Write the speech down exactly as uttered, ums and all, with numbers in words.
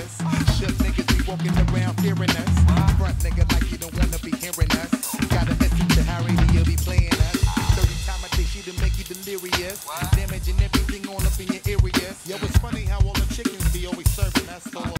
this. Shook niggas be walking around fearing us. Front nigga